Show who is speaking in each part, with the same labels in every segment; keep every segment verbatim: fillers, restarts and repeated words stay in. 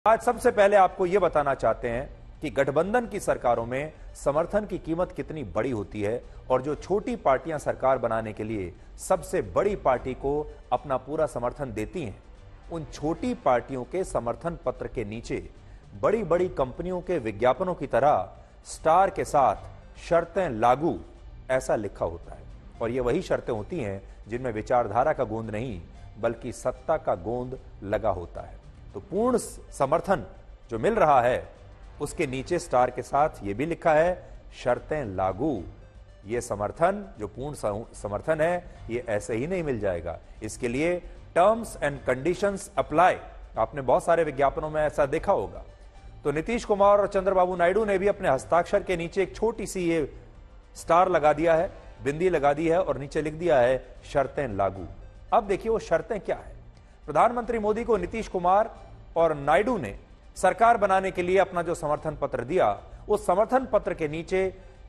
Speaker 1: आज सबसे पहले आपको यह बताना चाहते हैं कि गठबंधन की सरकारों में समर्थन की कीमत कितनी बड़ी होती है और जो छोटी पार्टियां सरकार बनाने के लिए सबसे बड़ी पार्टी को अपना पूरा समर्थन देती हैं, उन छोटी पार्टियों के समर्थन पत्र के नीचे बड़ी बड़ी कंपनियों के विज्ञापनों की तरह स्टार के साथ शर्तें लागू ऐसा लिखा होता है। और ये वही शर्तें होती हैं जिनमें विचारधारा का गोंद नहीं बल्कि सत्ता का गोंद लगा होता है। तो पूर्ण समर्थन जो मिल रहा है उसके नीचे स्टार के साथ यह भी लिखा है शर्तें लागू। ये समर्थन जो पूर्ण समर्थन है ये ऐसे ही नहीं मिल जाएगा, इसके लिए टर्म्स एंड कंडीशंस अप्लाई। आपने बहुत सारे विज्ञापनों में ऐसा देखा होगा। तो नीतीश कुमार और चंद्रबाबू नायडू ने भी अपने हस्ताक्षर के नीचे एक छोटी सी ये स्टार लगा दिया है, बिंदी लगा दी है और नीचे लिख दिया है शर्तें लागू। अब देखिए वो शर्तें क्या है। प्रधानमंत्री मोदी को नीतीश कुमार और नायडू ने सरकार बनाने के लिए अपना जो समर्थन पत्र दिया, उस समर्थन पत्र के नीचे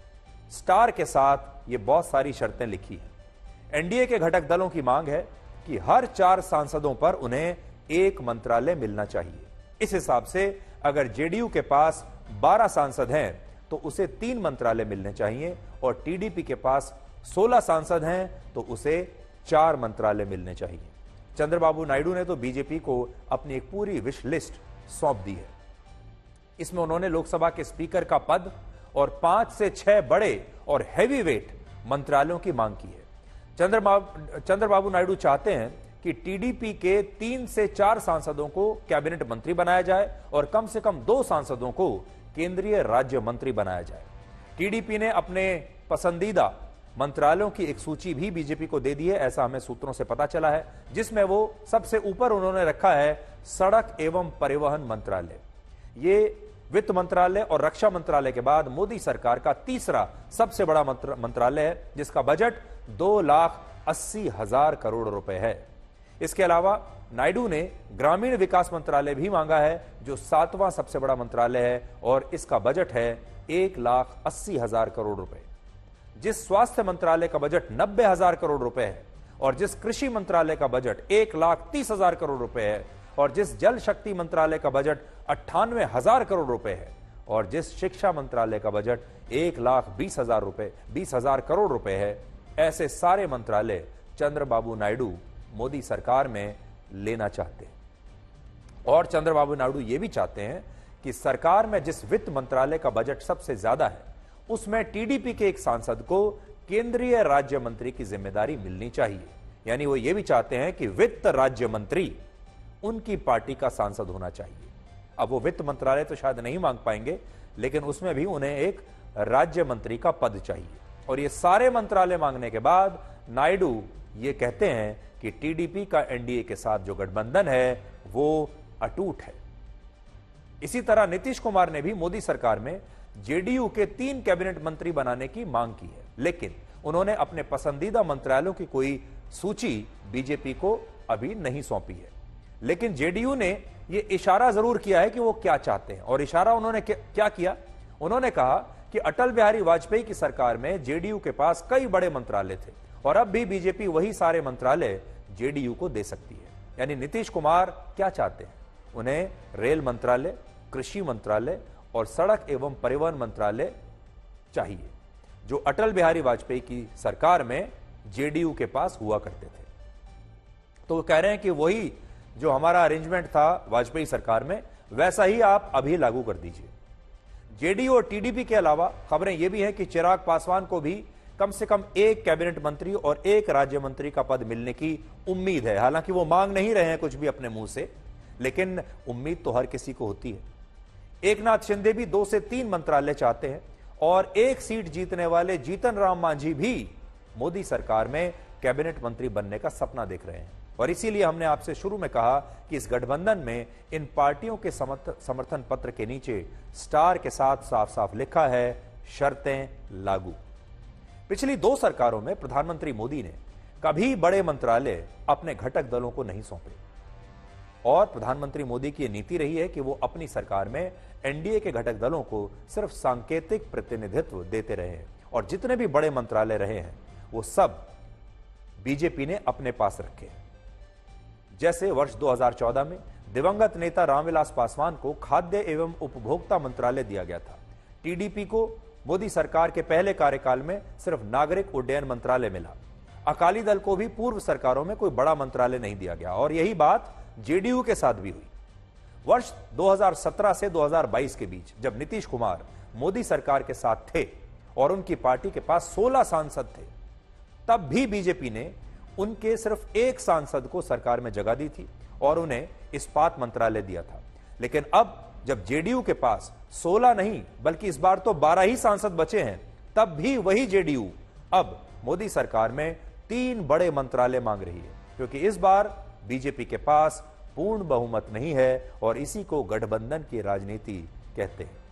Speaker 1: स्टार के साथ ये बहुत सारी शर्तें लिखी हैं। एनडीए के घटक दलों की मांग है कि हर चार सांसदों पर उन्हें एक मंत्रालय मिलना चाहिए। इस हिसाब से अगर जेडीयू के पास बारह सांसद हैं तो उसे तीन मंत्रालय मिलने चाहिए और टीडीपी के पास सोलह सांसद हैं तो उसे चार मंत्रालय मिलने चाहिए। चंद्रबाबू नायडू ने तो बीजेपी को अपनी एक पूरी विश लिस्ट सौंप दी है। इसमें उन्होंने लोकसभा के स्पीकर का पद और पांच से छह बड़े और हैवी वेट मंत्रालयों की मांग की है। चंद्रबाबू चंद्रबाबू नायडू चाहते हैं कि टीडीपी के तीन से चार सांसदों को कैबिनेट मंत्री बनाया जाए और कम से कम दो सांसदों को केंद्रीय राज्य मंत्री बनाया जाए। टीडीपी ने अपने पसंदीदा मंत्रालयों की एक सूची भी बीजेपी को दे दी है, ऐसा हमें सूत्रों से पता चला है, जिसमें वो सबसे ऊपर उन्होंने रखा है सड़क एवं परिवहन मंत्रालय। ये वित्त मंत्रालय और रक्षा मंत्रालय के बाद मोदी सरकार का तीसरा सबसे बड़ा मंत्रालय है, जिसका बजट दो लाख अस्सी हजार करोड़ रुपए है। इसके अलावा नायडू ने ग्रामीण विकास मंत्रालय भी मांगा है, जो सातवां सबसे बड़ा मंत्रालय है और इसका बजट है एक लाख अस्सी हजार करोड़ रुपए। जिस स्वास्थ्य मंत्रालय का बजट नब्बे हजार करोड़ रुपए है और जिस कृषि मंत्रालय का बजट एक लाख तीस हजार करोड़ रुपए है और जिस जल शक्ति मंत्रालय का बजट अट्ठानवे हजार करोड़ रुपए है और जिस शिक्षा मंत्रालय का बजट एक लाख बीस हजार रुपए बीस हजार करोड़ रुपए है, ऐसे सारे मंत्रालय चंद्रबाबू नायडू मोदी सरकार में लेना चाहते हैं। और चंद्रबाबू नायडू यह भी चाहते हैं कि सरकार में जिस वित्त मंत्रालय का बजट सबसे ज्यादा है उसमें टीडीपी के एक सांसद को केंद्रीय राज्य मंत्री की जिम्मेदारी मिलनी चाहिए। यानी वो ये भी चाहते हैं कि वित्त राज्य मंत्री उनकी पार्टी का सांसद होना चाहिए। अब वो वित्त मंत्रालय तो शायद नहीं मांग पाएंगे, लेकिन उसमें भी उन्हें एक राज्य मंत्री का पद चाहिए। और ये सारे मंत्रालय मांगने के बाद नायडू ये कहते हैं कि टीडीपी का एनडीए के साथ जो गठबंधन है वो अटूट है। इसी तरह नीतीश कुमार ने भी मोदी सरकार में जेडीयू के तीन कैबिनेट मंत्री बनाने की मांग की है, लेकिन उन्होंने अपने पसंदीदा मंत्रालयों की कोई सूची बीजेपी को अभी नहीं सौंपी है। लेकिन जेडीयू ने यह इशारा जरूर किया है कि वो क्या चाहते हैं। और इशारा उन्होंने क्या किया, उन्होंने कहा कि अटल बिहारी वाजपेयी की सरकार में जेडीयू के पास कई बड़े मंत्रालय थे और अब भी बीजेपी वही सारे मंत्रालय जेडीयू को दे सकती है। यानी नीतीश कुमार क्या चाहते हैं, उन्हें रेल मंत्रालय, कृषि मंत्रालय और सड़क एवं परिवहन मंत्रालय चाहिए, जो अटल बिहारी वाजपेयी की सरकार में जेडीयू के पास हुआ करते थे। तो वो कह रहे हैं कि वही जो हमारा अरेंजमेंट था वाजपेयी सरकार में, वैसा ही आप अभी लागू कर दीजिए। जेडीयू और टीडीपी के अलावा खबरें यह भी हैं कि चिराग पासवान को भी कम से कम एक कैबिनेट मंत्री और एक राज्य मंत्री का पद मिलने की उम्मीद है। हालांकि वो मांग नहीं रहे हैं कुछ भी अपने मुंह से, लेकिन उम्मीद तो हर किसी को होती है। एकनाथ शिंदे भी दो से तीन मंत्रालय चाहते हैं और एक सीट जीतने वाले जीतन राम मांझी भी मोदी सरकार में कैबिनेट मंत्री बनने का सपना देख रहे हैं। और इसीलिए हमने आपसे शुरू में कहा कि इस गठबंधन में इन पार्टियों के समर्थन पत्र के नीचे स्टार के साथ साफ साफ लिखा है शर्तें लागू। पिछली दो सरकारों में प्रधानमंत्री मोदी ने कभी बड़े मंत्रालय अपने घटक दलों को नहीं सौंपे और प्रधानमंत्री मोदी की नीति रही है कि वो अपनी सरकार में एनडीए के घटक दलों को सिर्फ सांकेतिक प्रतिनिधित्व देते रहे हैं और जितने भी बड़े मंत्रालय रहे हैं वो सब बीजेपी ने अपने पास रखे। जैसे वर्ष दो हज़ार चौदह में दिवंगत नेता रामविलास पासवान को खाद्य एवं उपभोक्ता मंत्रालय दिया गया था। टीडीपी को मोदी सरकार के पहले कार्यकाल में सिर्फ नागरिक उड्डयन मंत्रालय मिला। अकाली दल को भी पूर्व सरकारों में कोई बड़ा मंत्रालय नहीं दिया गया और यही बात जेडीयू के साथ भी हुई। वर्ष दो हज़ार सत्रह से दो हज़ार बाईस के बीच जब नीतीश कुमार मोदी सरकार के साथ थे और उनकी पार्टी के पास सोलह सांसद थे, तब भी बीजेपी ने उनके सिर्फ एक सांसद को सरकार में जगह दी थी और उन्हें इस्पात मंत्रालय दिया था। लेकिन अब जब जेडीयू के पास सोलह नहीं बल्कि इस बार तो बारह ही सांसद बचे हैं, तब भी वही जेडीयू अब मोदी सरकार में तीन बड़े मंत्रालय मांग रही है, क्योंकि इस बार बीजेपी के पास पूर्ण बहुमत नहीं है और इसी को गठबंधन की राजनीति कहते हैं।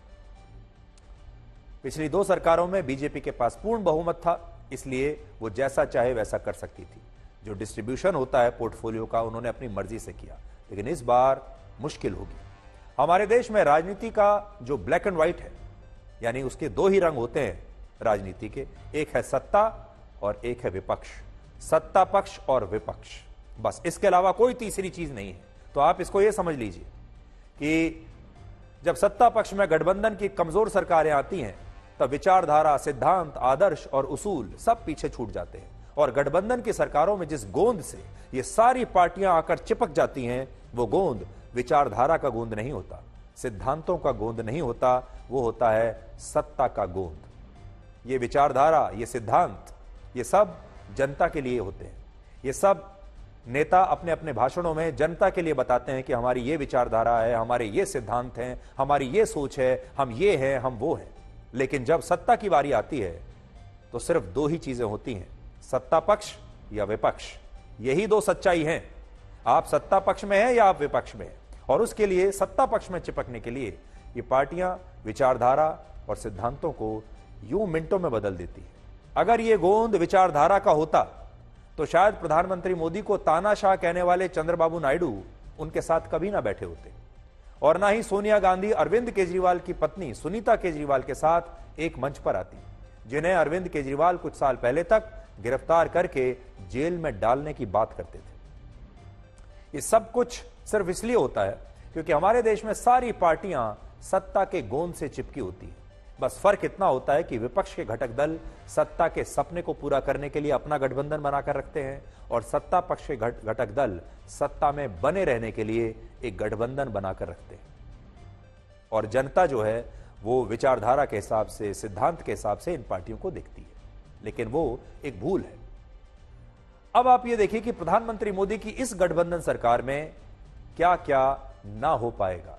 Speaker 1: पिछली दो सरकारों में बीजेपी के पास पूर्ण बहुमत था, इसलिए वो जैसा चाहे वैसा कर सकती थी। जो डिस्ट्रीब्यूशन होता है पोर्टफोलियो का, उन्होंने अपनी मर्जी से किया। लेकिन इस बार मुश्किल होगी। हमारे देश में राजनीति का जो ब्लैक एंड व्हाइट है, यानी उसके दो ही रंग होते हैं राजनीति के, एक है सत्ता और एक है विपक्ष। सत्ता पक्ष और विपक्ष, बस, इसके अलावा कोई तीसरी चीज नहीं है। तो आप इसको यह समझ लीजिए कि जब सत्ता पक्ष में गठबंधन की कमजोर सरकारें आती हैं, तब विचारधारा, सिद्धांत, आदर्श और उसूल सब पीछे छूट जाते हैं और गठबंधन की सरकारों में जिस गोंद से ये सारी पार्टियां आकर चिपक जाती हैं, वो गोंद विचारधारा का गोंद नहीं होता, सिद्धांतों का गोंद नहीं होता, वो होता है सत्ता का गोंद। ये विचारधारा, ये सिद्धांत, ये सब जनता के लिए होते हैं। ये सब नेता अपने अपने भाषणों में जनता के लिए बताते हैं कि हमारी ये विचारधारा है, हमारे ये सिद्धांत हैं, हमारी ये सोच है, हम ये हैं, हम वो हैं। लेकिन जब सत्ता की बारी आती है तो सिर्फ दो ही चीजें होती हैं, सत्ता पक्ष या विपक्ष। यही दो सच्चाई हैं। आप सत्ता पक्ष में हैं या आप विपक्ष में हैं। और उसके लिए, सत्ता पक्ष में चिपकने के लिए, ये पार्टियां विचारधारा और सिद्धांतों को यूं मिनटों में बदल देती है। अगर ये गोंद विचारधारा का होता तो शायद प्रधानमंत्री मोदी को तानाशाह कहने वाले चंद्रबाबू नायडू उनके साथ कभी ना बैठे होते, और ना ही सोनिया गांधी अरविंद केजरीवाल की पत्नी सुनीता केजरीवाल के साथ एक मंच पर आती, जिन्हें अरविंद केजरीवाल कुछ साल पहले तक गिरफ्तार करके जेल में डालने की बात करते थे। ये सब कुछ सिर्फ इसलिए होता है क्योंकि हमारे देश में सारी पार्टियां सत्ता के गोंद से चिपकी होती है। बस फर्क इतना होता है कि विपक्ष के घटक दल सत्ता के सपने को पूरा करने के लिए अपना गठबंधन बनाकर रखते हैं और सत्ता पक्ष के घटक दल सत्ता में बने रहने के लिए एक गठबंधन बनाकर रखते हैं। और जनता जो है वो विचारधारा के हिसाब से, सिद्धांत के हिसाब से इन पार्टियों को देखती है। लेकिन वो एक भूल है। अब आप ये देखिए कि प्रधानमंत्री मोदी की इस गठबंधन सरकार में क्या क्या ना हो पाएगा।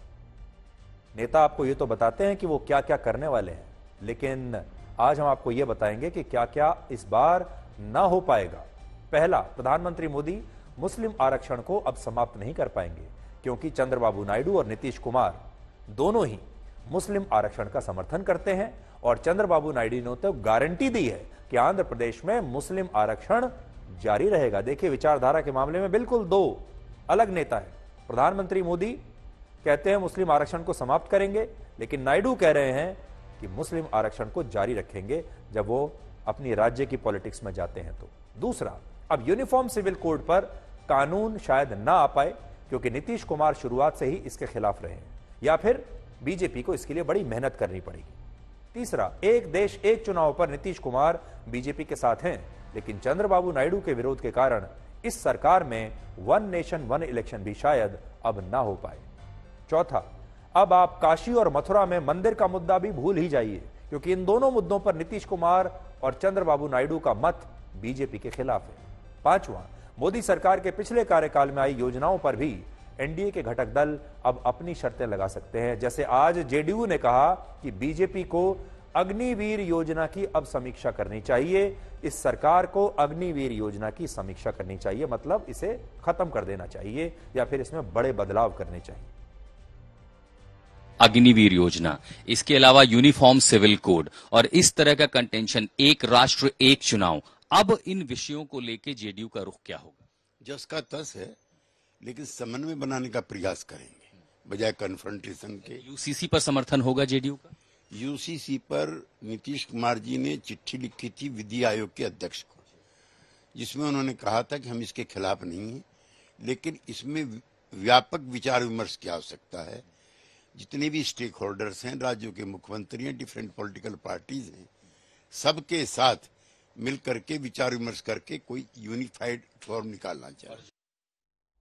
Speaker 1: नेता आपको ये तो बताते हैं कि वो क्या क्या करने वाले हैं, लेकिन आज हम आपको ये बताएंगे कि क्या क्या इस बार ना हो पाएगा। पहला, प्रधानमंत्री मोदी मुस्लिम आरक्षण को अब समाप्त नहीं कर पाएंगे, क्योंकि चंद्रबाबू नायडू और नीतीश कुमार दोनों ही मुस्लिम आरक्षण का समर्थन करते हैं और चंद्रबाबू नायडू ने तो गारंटी दी है कि आंध्र प्रदेश में मुस्लिम आरक्षण जारी रहेगा। देखिए, विचारधारा के मामले में बिल्कुल दो अलग नेता है। प्रधानमंत्री मोदी कहते हैं मुस्लिम आरक्षण को समाप्त करेंगे, लेकिन नायडू कह रहे हैं कि मुस्लिम आरक्षण को जारी रखेंगे जब वो अपनी राज्य की पॉलिटिक्स में जाते हैं तो। दूसरा, अब यूनिफॉर्म सिविल कोड पर कानून शायद ना आ पाए, क्योंकि नीतीश कुमार शुरुआत से ही इसके खिलाफ रहे हैं, या फिर बीजेपी को इसके लिए बड़ी मेहनत करनी पड़ेगी। तीसरा, एक देश एक चुनाव पर नीतीश कुमार बीजेपी के साथ हैं, लेकिन चंद्रबाबू नायडू के विरोध के कारण इस सरकार में वन नेशन वन इलेक्शन भी शायद अब ना हो पाए। चौथा, अब आप काशी और मथुरा में मंदिर का मुद्दा भी भूल ही जाइए, क्योंकि इन दोनों मुद्दों पर नीतीश कुमार और चंद्रबाबू नायडू का मत बीजेपी के खिलाफ है। पांचवा, मोदी सरकार के पिछले कार्यकाल में आई योजनाओं पर भी एनडीए के घटक दल अब अपनी शर्तें लगा सकते हैं। जैसे आज जेडीयू ने कहा कि बीजेपी को अग्निवीर योजना की अब समीक्षा करनी चाहिए। इस सरकार को अग्निवीर योजना की समीक्षा करनी चाहिए, मतलब इसे खत्म कर देना चाहिए या फिर इसमें बड़े बदलाव करने चाहिए।
Speaker 2: अग्निवीर योजना, इसके अलावा यूनिफॉर्म सिविल कोड और इस तरह का कंटेंशन, एक राष्ट्र एक चुनाव, अब इन विषयों को लेकर जेडीयू का रुख क्या होगा?
Speaker 3: जस का तस है, लेकिन समन्वय बनाने का प्रयास करेंगे बजाय कन्फ्रंटेशन के।
Speaker 2: यूसीसी पर समर्थन होगा जेडीयू का?
Speaker 3: यूसीसी पर नीतीश कुमार जी ने चिट्ठी लिखी थी विधि आयोग के अध्यक्ष को, जिसमें उन्होंने कहा था कि हम इसके खिलाफ नहीं हैं, लेकिन इसमें व्यापक विचार विमर्श की आवश्यकता है। जितने भी स्टेक होल्डर्स हैं, राज्यों के मुख्यमंत्री हैं, डिफरेंट पॉलिटिकल पार्टीज हैं, सबके साथ मिल करके विचार विमर्श करके कोई यूनिफाइड फॉर्म निकालना चाहिए।